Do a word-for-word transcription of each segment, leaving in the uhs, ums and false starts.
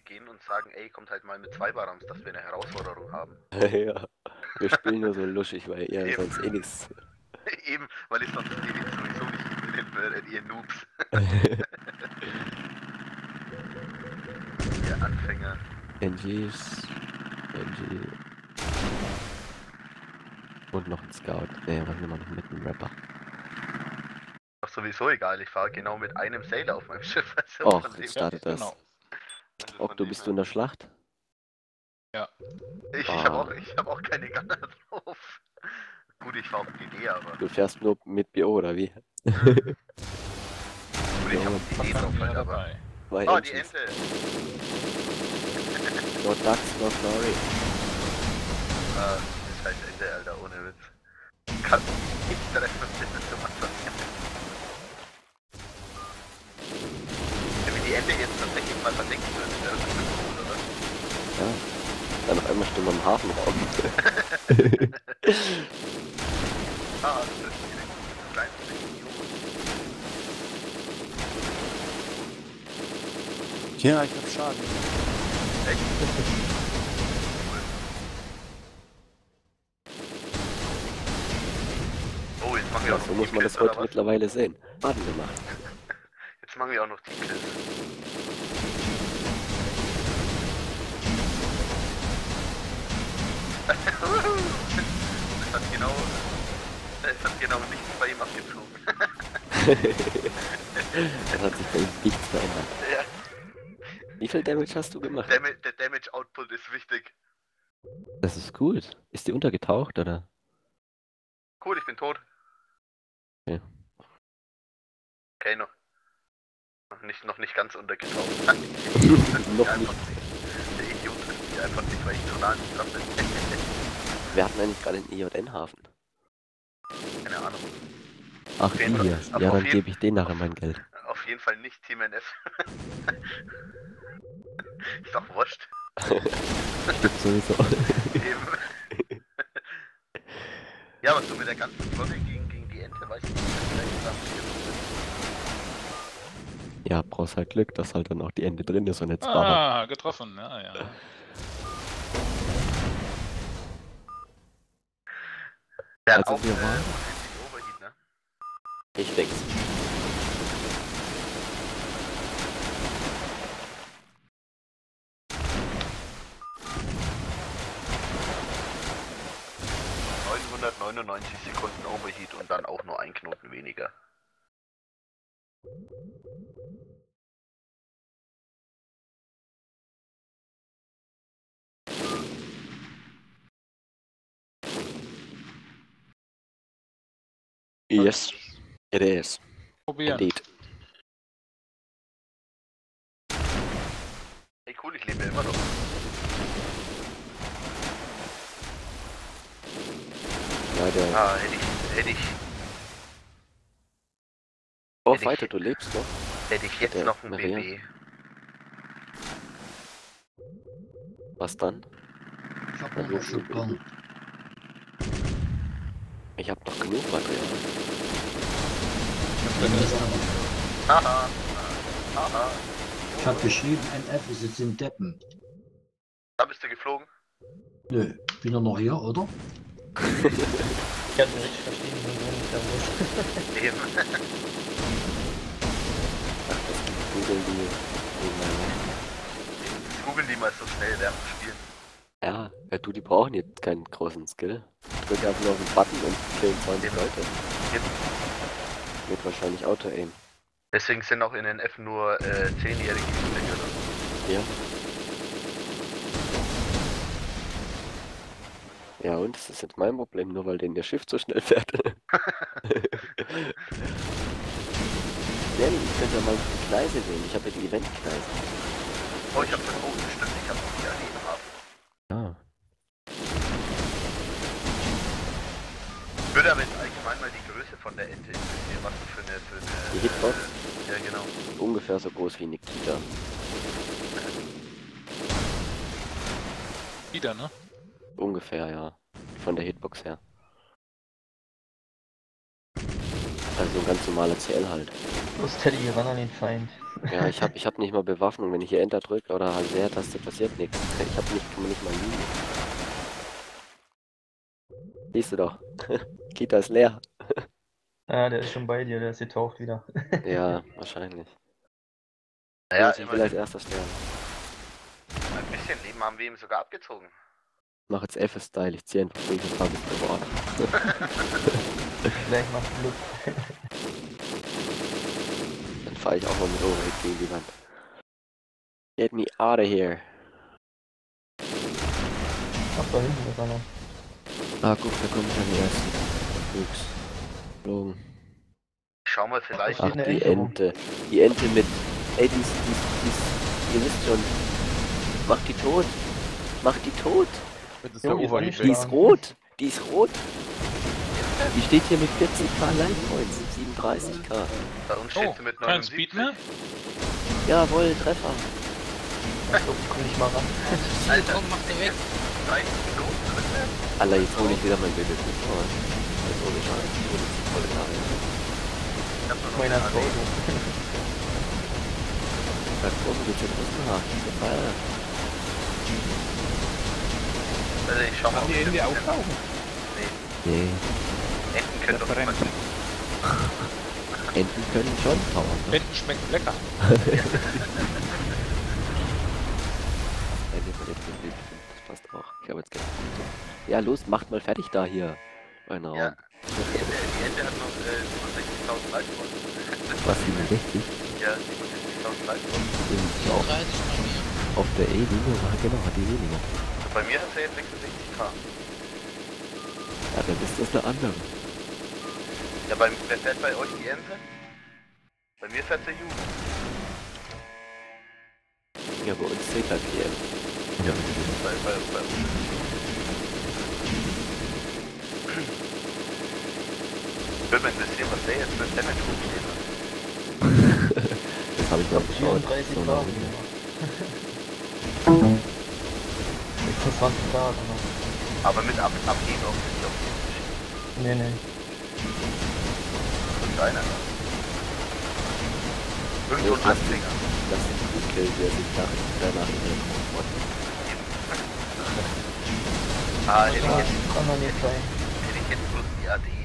gehen und sagen, ey, kommt halt mal mit zwei Barams, dass wir eine Herausforderung haben. Ja, wir spielen nur so luschig, weil ihr Eben. sonst eh nichts. Eben, weil ich sonst eh sowieso nicht gewinnen würdet, ihr Noobs. Ihr Anfänger. N Gs, N G. Und noch ein Scout. Ne, was nehmen wir noch mit einem Rapper? Doch sowieso egal, ich fahre genau mit einem Sailor auf meinem Schiff. Also Och, von dem jetzt her- startet das. Genau. also Ob von du dem bist du her- in der Schlacht? Ja. Ich, ich Ah. habe auch, ich hab auch keine Gunner drauf. Gut, ich fahre auf D D, aber. Du fährst nur mit B O oder wie? Gut, ich habe D D drauf Ja, halt, aber. dabei. Zwei Oh, die Engines. Ente! No Ducks, no Glory. Ah, das heißt Ente, Alter, ohne Witz. Kann ich treffen, das ist so was passiert. Wenn wir die Ente jetzt tatsächlich mal verdecken würden, wäre das bestimmt cool, oder? Ja. Dann auf einmal stehen wir im Hafenraum. Ah, das ist direkt ein kleines Region. Ja, ich hab Schaden. Echt? Oh, jetzt machen wir Ja, auch noch so muss man Teamkills, das heute oder was? mittlerweile sehen. Baden gemacht. Jetzt machen wir auch noch Teamkills. Das hat genau... Das hat genau nichts bei ihm abgezogen. Das hat sich bei ihm nichts verändert. Ja, Wie viel Damage hast du gemacht? Dam der Damage Output ist wichtig. Das ist gut. Ist die untergetaucht, oder? Cool, ich bin tot. Ja. Okay, noch. Noch nicht, noch nicht ganz untergetaucht. Noch nicht. Der Idiot trifft mich einfach nicht, weil ich zu nah an ihm dran bin. Wir hatten eigentlich gerade einen I J N-Hafen. Keine Ahnung. Ach, Auf jeden ihr. Fall- auf- Ja, auf dann jeden- gebe ich denen nachher mein Geld. Auf jeden Fall nicht Team N F. Ist doch wurscht. Stimmt sowieso. Eben. Ja, was du mit der ganzen Flotte gegen, gegen die Ente, weißt du, vielleicht sagen Ja, brauchst halt Glück, dass halt dann auch die Ende drin ist und jetzt Barber. Ah, getroffen, ja, ja. Der hat Also auch wir äh, waren- unendlich Overheat, ne? Ich denk's. neunhundertneunundneunzig Sekunden Overheat und dann auch nur ein Knoten weniger. Yes, it is. Probieren. Indeed. Hey cool, ich lebe ja immer noch. Ja, der. Ah, hätte ich, hätte ich, Oh, hätte ich- weiter, du lebst noch. hätte ich jetzt Der noch ein Maria. B B. Was dann? Ich hab noch eine Shotgun. Ich hab noch genug Material. Ich hab den Rest aber. Haha. Haha. Ich hab geschrieben, N F ist jetzt in Deppen. Da bist du geflogen. Nö, bin er noch hier, oder? Ich kann nicht verstehen, wo ich da muss. Eben. Ach, das sind Google, die. Das googeln die mal so schnell während dem Spielen. Ja, ja, du, die brauchen jetzt keinen großen Skill. Drück einfach nur auf den Button und killen zwanzig Eben. Leute. Eben. Wird wahrscheinlich Auto-Aim. Deswegen sind auch in N F nur äh, zehnjährige Kinder oder so. Ja. Ja, und das ist jetzt mein Problem, nur weil denen ihr Schiff so schnell fährt. Ja, ich könnte ja mal die Gleise sehen. Ich habe ja die Event-Gleise. Oh, ich hab das, oh, das stimmt, ich hab noch die Arenen haben. Ah. Ich würde aber jetzt allgemein mal die Größe von der Ente interessieren, was du für eine, für eine... Die Hitbox? Äh, ja, genau. Ungefähr so groß wie Nikita. Wieder, ne? Ungefähr, ja. Von der Hitbox her. Also ein ganz normaler C L halt. Los, Teddy, ran an den Feind. Ja, ich hab, ich hab nicht mal Bewaffnung. Wenn ich hier Enter drücke oder halt Leertaste, passiert nichts. Ich hab nicht, kann man nicht mal liegen. Siehst du doch. Kita ist leer. Ah, der ist schon bei dir, der ist getaucht wieder. Ja, wahrscheinlich. Naja, ich will als immerhin. erster sterben. Ein bisschen Leben haben wir ihm sogar abgezogen. Ich mach jetzt F-Style, ich zieh einfach durch und fahr bis zum Ort. Gleich macht Glück. Dann fahr ich auch mal mit Overhead gegen die Wand. Get me out of here. Ach, da hinten ist einer. Ah, guck, da kommen schon die ersten. Fuchs. Flogen. Schau mal, vielleicht. Ach, eine die Ente rum. Ente. Die Ente mit. Ey, die ist, die ist, die ist, ihr wisst schon. Macht die tot. Macht die tot. Das ist Jo, der die ist Overheat. angeschlagen. Die ist rot. Die ist rot. Die steht hier mit vierzig K Live-Points. siebenunddreißig K. Bei uns steht Oh, sie mit kein neunundsiebzig. Speed mehr? Jawohl, Treffer. Achso, ich komm nicht mal ran. Alter. Komm, mach dir weg. dreißig Minuten drin. Alter, jetzt hole ich wieder mein Bild nicht vor. Das ist ohne Scheiß. Ich hole jetzt die volle Karre. Ich hab nur noch Meiner eine Auto. Armee. Da kommen wir zu Russenhaar. Super. Also ich schau mal, ob die ich Ende das- auftauchen? Nee. Enten können doch Referent. nicht. Enten können schon tauern. Ne? Enten schmecken lecker. Ende von dem Bild. Das passt auch. Ich habe jetzt gerne. Ja, los, macht mal fertig da hier. Ein Raum. Ja. Die Ente, die Ente hat noch äh, siebenundsechzigtausend Leitpoints. Was, siebenundsechzig? Ja, siebenundsechzigtausend Leitpoints. Auf, dreißig bei mir. auf der E-Linie war genau, hat die weniger. Bei mir hat er jetzt sechsundsechzig K. Ja, dann ist das der andere. Ja, bei, wer fährt bei euch die Ente? Bei mir fährt der Jugend. Ja, bei uns C K P M. Ja, Bei, bei, bei uns. Ich würde mich interessieren, was der jetzt für ein Damage rumstehen hat. das habe ich noch geschaut. vierunddreißig So K. lange. sechsundzwanzig K, genau. Aber mit Ab Abheben auf die auf Nee, nee. und einer. Irgend so ein Anfänger. Das ist ein gut Kill, der sich nach, danach in den Komfort. Ah, hätte ich Ah, jetzt, kann man nicht sein. hätte ich jetzt bloß die A D.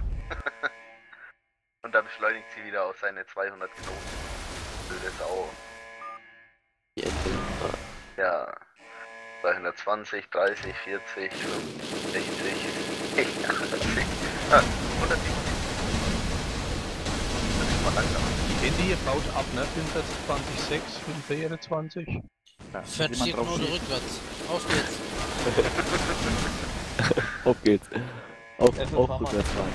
Und dann beschleunigt sie wieder auf seine zweihundert Knoten. Blöde Sau. Die Ente. Ah, Ja. zweihundertzwanzig, dreißig, vierzig, fünfundsechzig, achtzig, ah, hundertsiebzig. Das ist mal langsam. Die Ente hier baut ab, ne? fünfundzwanzig Komma sechs, vierundzwanzig. Ja, vierzig Knoten rückwärts. Auf geht's. auf geht's. Auf, Effe, auf, fahr mal. rückwärts fahren.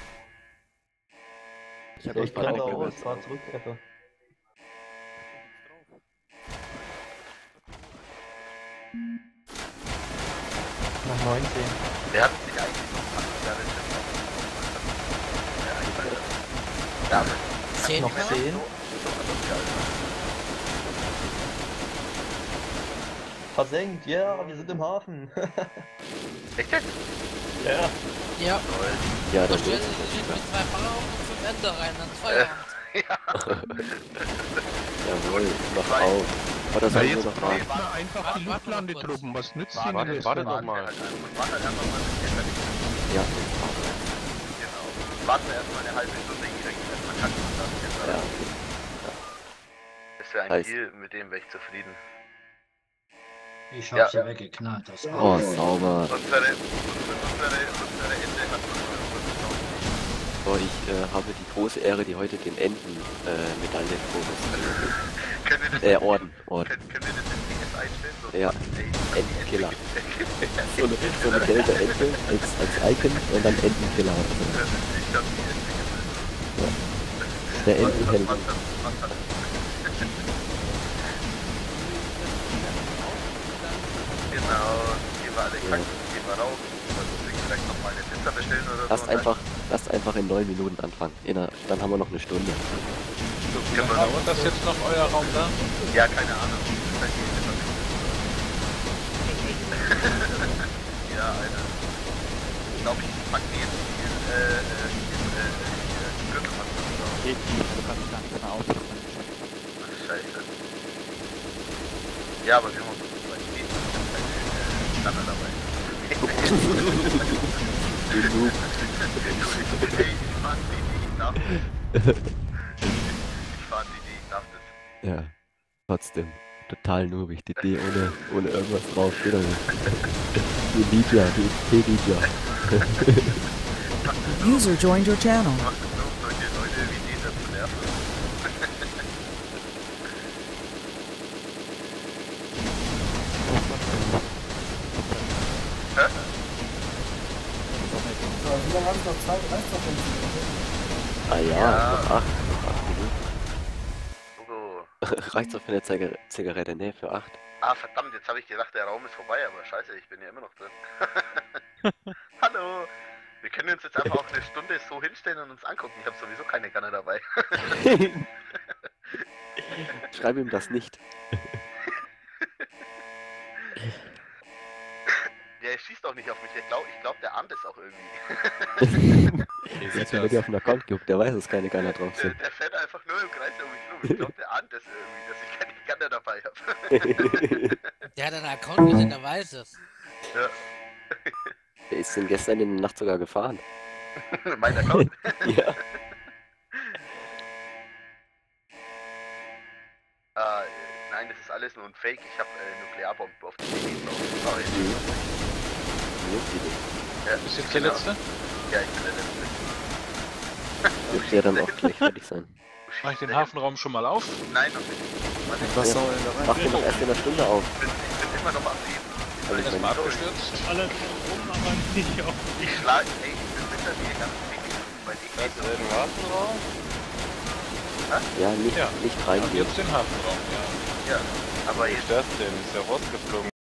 Ich hab Ich echt kann keine da raus, Gewürze. fahr zurück, Effe. Nach neunzehn. Wer hat sich eigentlich noch acht Jahre Ja, ich weiß das. Ja, aber zehn Noch K? zehn. so, so asozial. Versenkt, ja, wir sind im Hafen. Echt jetzt? Ja. Ja. Toll. Ja, Da das stellen ist Sie sich mit zwei Fahrer und fünf Enter rein, dann Feierabend. Jawohl, ich mach auf. Oder soll ich nur noch warten? Mal einfach die Warte, warte noch Luftlandetruppen, was nützt Warte, ihnen das? warte doch mal. Warte halt einfach mal, bis der fertig ist. Ja, Genau. Warten wir erstmal eine halbe Stunde, jeder geht erstmal kacken und dann jetzt ja, ja. okay. Ist ja ein Heißt- Deal, mit dem wäre ich zufrieden. Ich hab Ja. sie weggeknallt. Das Oh, sauber. Unsere, unsere, unsere, unsere Ende hat So, ich äh, habe die große Ehre, die heute den Enten äh, Medaille Können wir das Äh, Orden, Orden. Können, können wir das in P S einstellen? So, Ja. ey, Entenkiller. So eine, so eine gelbe Ente als, als Icon und dann Entenkiller. Das ist nicht das die Ente. Der Was- was- Entenheld. was- was- was- Genau, gehen wir alle kacken, gehen wir raus, vielleicht noch mal eine Pizza bestellen oder so. Lasst und dann- einfach, lasst einfach in neun Minuten anfangen. In einer, dann haben wir noch eine Stunde. So, können wir noch, Dauert das jetzt noch euer Raum da? ja, keine Ahnung. Vielleicht geht es noch nicht. Ja, Alter. Ich glaube, ich pack mir jetzt hier, äh, äh, äh, äh, Gürtel Ja, aber wir haben uns so zwei Ideen. Standard dabei. Genug. Hey, ich fand die Idee, ich darf das. Ich fand die Idee, ich darf das. Ja, trotzdem. Total noobig. Die D ohne, ohne irgendwas drauf. Geht doch nicht. Die Ninja, die X P-Ninja. User joined your channel. Macht es nur, um solche Leute wie dieser zu nerven. Hä? Wie lange habe ich noch Zeit? Reicht doch schon. Ah ja, Ja. noch acht. Noch acht Minuten. Oh. Reicht doch für eine Zigar Zigarette? Ne, für acht. Ah, verdammt, jetzt habe ich gedacht, der Raum ist vorbei, aber scheiße, ich bin ja immer noch drin. Hallo! Wir können uns jetzt einfach auch eine Stunde so hinstellen und uns angucken. Ich habe sowieso keine Gunner dabei. Schreib ihm das nicht. Der schießt auch nicht auf mich. Ich glaube, ich glaub, der ahnt es auch irgendwie. Jetzt wird er auf den Account geguckt, der weiß, dass keine Gunner drauf Der, sind. der fährt einfach nur im Kreis um mich rum. Ich glaube, der ahnt es irgendwie, dass ich keine Gunner dabei habe. Der hat einen Account gesehen, der weiß es. Ja. Der ist denn gestern in der Nacht sogar gefahren. Mein Account. Ja. Ah, nein, das ist alles nur ein Fake. Ich habe äh, Nuklearbomben auf die T V drauf. Sorry. Ja, Bist du jetzt der genau. Letzte? Ja, ich bin der Letzte. Dürfte ja dann auch gleich fertig sein. Wo schießt Mach ich den der Hafenraum schon mal auf? hin? Nein, noch nicht. Warte, ich Was soll denn da rein? Mach den doch erst in einer Stunde auf. bin, ich bin immer noch am Leben. Also ich Erstmal meine, abgestürzt. Alle rum, aber nicht auf. Ich schlag, ey, ich bin hinter dir ganz dick, weil ich Das ist ein Hafenraum? ja, nicht, Ja. nicht Und reingehen. jetzt den Hafenraum, ja. Ja, aber Wo jetzt ist das denn? Ist ja rausgeflogen.